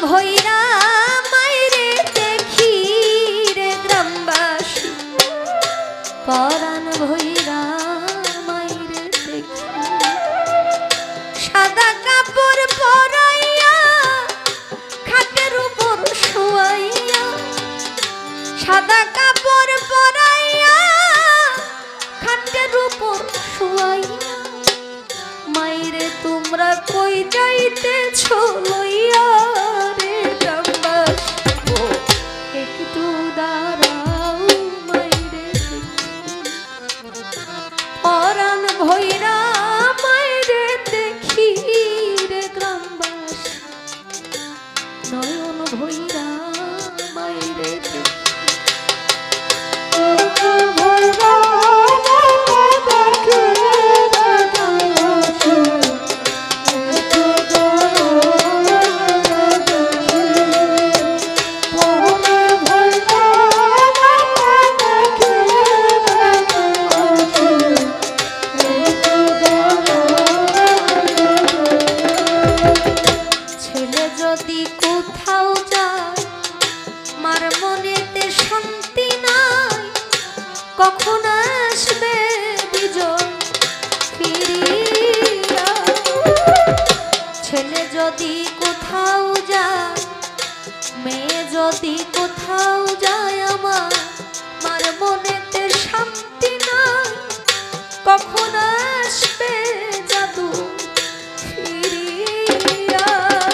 ভৈরা মাইরে দেখি রে গ্রামবাসী, পরাণ ভৈরা মাইরে দেখি। সাদা কাপড় পরাইয়া খাটের উপর শুয়াইয়া, সাদা কাপড় পরাইয়া খাটের উপর শুয়াইয়া, মাইরে তোমরা কই যাইতেছ লইয়া রে গ্রামবাসী, একটু দাঁড়াও মাইরে দেখি। পরাণ ভৈরা মাইরে দেখি রে গ্রামবাসী, নয়ন ভৈরা মাইরে দেখি। যদি কোথাও যায় মার মনেতে শান্তি নাই, কখন আসবে বিজয় ফিরিয়া। ছেলে যদি কোথাও যায়, মেয়ে যদি কোথাও যায়, আমার মার মনেতে শান্তি নাই, কখন আসবে জাদু ফিরিয়া।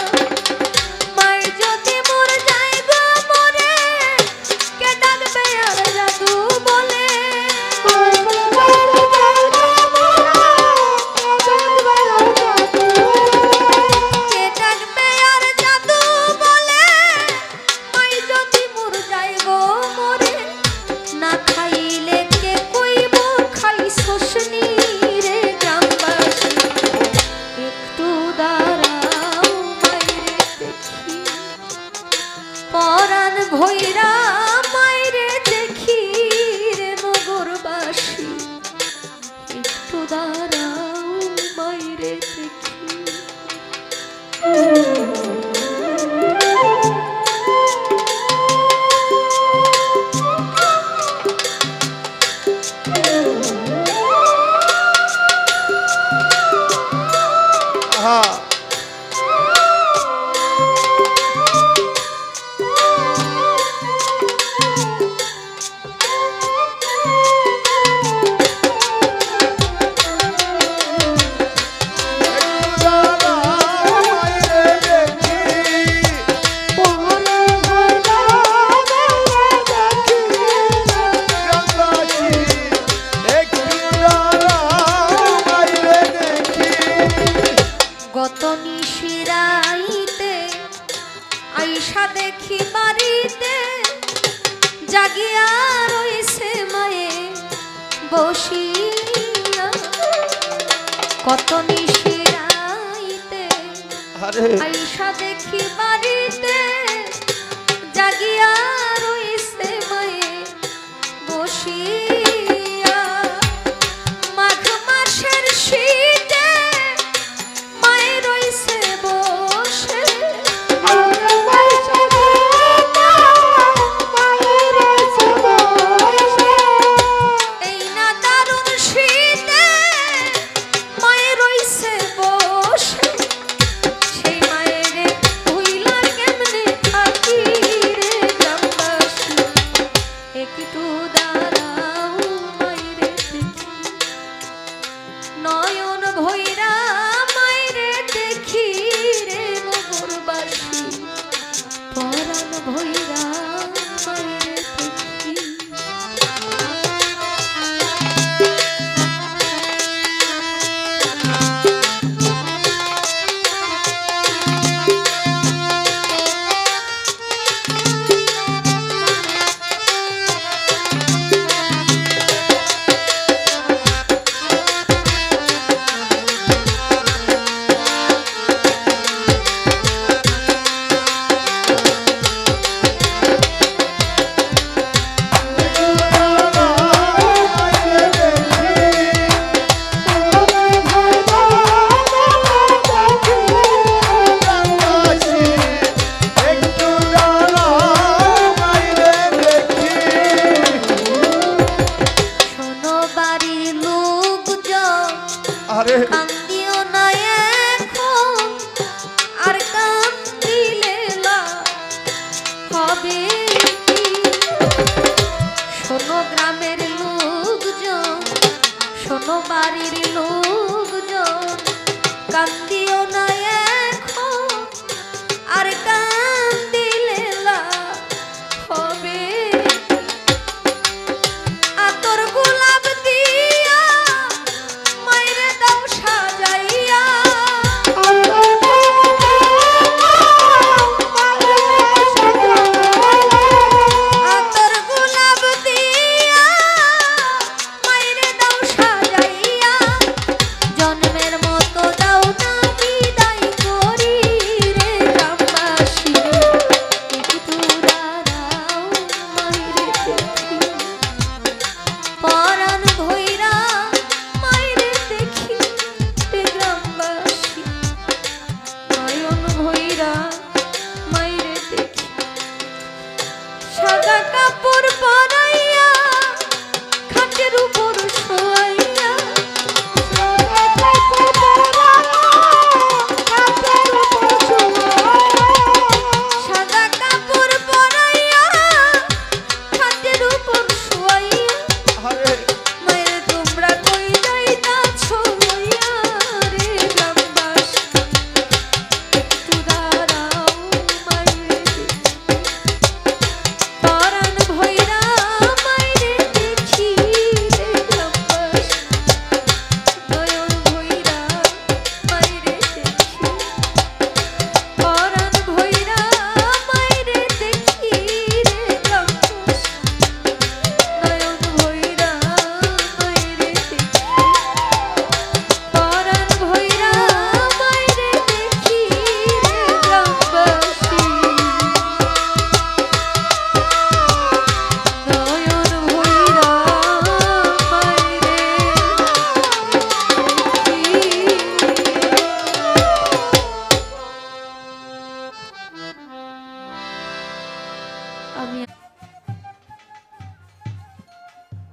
পরাণ ভৈরা মাইরে দেখি রে নগরবাসী, একটু দাঁড়াও মাইরে দেখি। গত নিশিরাইতে আইসা দেখি বাড়িতে, জাগিয়া রইছে মায়ে বসিয়া। কত নিশিরাইতে আইসা দেখি বাড়িতে, জাগিয়া রইছে মায়ে বসিয়া। মাঘ মাসের শীতে মায়ে রইছে বসে, এই না দারুণ শীতে মায়ে রইছে বসে। সেই মায়ের ভুইলা কেমনে থাকি রে গ্রামবাসী, একটু দাঁড়াও মাইরে দেখি। নয়ন ভৈরা মাইরে দেখি রে নগরবাসী, পরাণ ভৈরা মাইরে দেখি।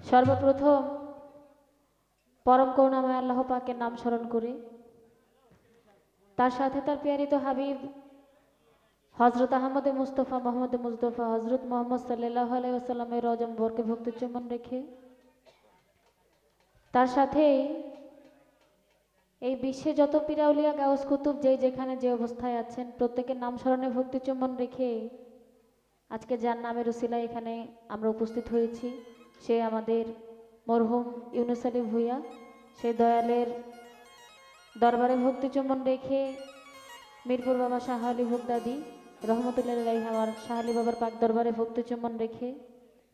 সর্বপ্রথম পরম করুণাময় আল্লাহ পাকের নাম স্মরণ করে তার সাথে তার প্যারিত হাবিব হজরত আহমদ মুস্তফা মোহাম্মদ মুস্তফা হজরত মোহাম্মদ সাল্লাল্লাহু আলাইহি ওয়াসাল্লামের রজম বরকে ভক্তি চুম্বন রেখে তার সাথে এই বিশ্বে যত পীরাউলিয়া গাউস কুতুব যেখানে যে অবস্থায় আছেন প্রত্যেকের নাম স্মরণে ভক্তি চুম্বন রেখে আজকে যার নামের উসিলায় এখানে আমরা উপস্থিত হয়েছি সে আমাদের মরহুম ইউনুস আলী ভূঁইয়া, সেই দয়ালের দরবারে ভক্তি চুম্বন রেখে মিরপুর বাবা শাহ আলী ভোগদাদি রহমতুল্লাহ আলাইহি আমার শাহ আলী বাবার পাক দরবারে ভক্তি চুম্বন রেখে